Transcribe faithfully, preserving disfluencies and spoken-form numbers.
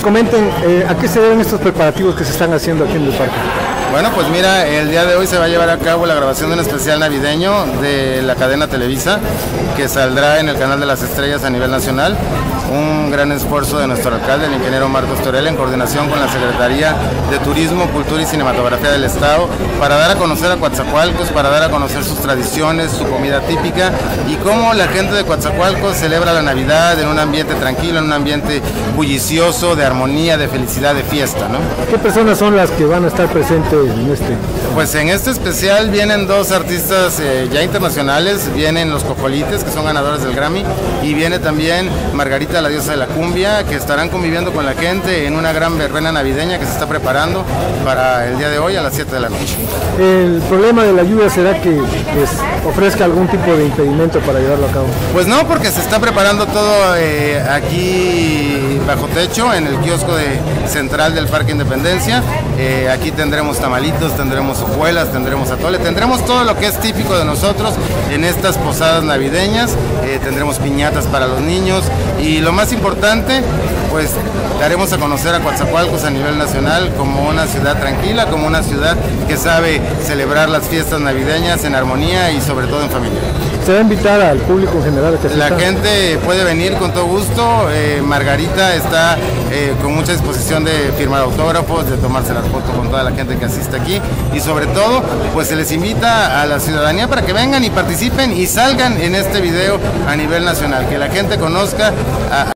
comenten eh, a qué se deben estos preparativos que se están haciendo aquí en el parque. Bueno, pues mira, el día de hoy se va a llevar a cabo la grabación de un especial navideño de la cadena Televisa, que saldrá en el canal de las estrellas a nivel nacional. Un gran esfuerzo de nuestro alcalde, el ingeniero Marcos Torel, en coordinación con la Secretaría de Turismo, Cultura y Cinematografía del Estado, para dar a conocer a Coatzacoalcos, para dar a conocer sus tradiciones, su comida típica y cómo la gente de Coatzacoalcos celebra la Navidad en un ambiente tranquilo, en un ambiente bullicioso, de armonía, de felicidad, de fiesta, ¿no? ¿Qué personas son las que van a estar presentes en este? Pues en este especial vienen dos artistas eh, ya internacionales, vienen los Cojolites, que son ganadores del Grammy, y viene también Margarita, la diosa de la cumbia, que estarán conviviendo con la gente en una gran verbena navideña que se está preparando para el día de hoy a las siete de la noche. ¿El problema de la lluvia será que pues, ofrezca algún tipo de impedimento para llevarlo a cabo? Pues no, porque se está preparando todo eh, aquí bajo techo, en el kiosco de central del Parque Independencia. Eh, aquí tendremos tamalitos, tendremos hojuelas, tendremos atole, tendremos todo lo que es típico de nosotros en estas posadas navideñas. Eh, tendremos piñatas para los niños y lo más importante, pues daremos a conocer a Coatzacoalcos a nivel nacional como una ciudad tranquila, como una ciudad que sabe celebrar las fiestas navideñas en armonía y sobre todo en familia. ¿Se va a invitar al público en general? Que la gente puede venir con todo gusto. eh, Margarita está eh, con mucha disposición de firmar autógrafos, de tomarse las fotos con toda la gente que asiste aquí y sobre todo pues se les invita a la ciudadanía para que vengan y participen y salgan en este video a nivel nacional, que la gente conozca a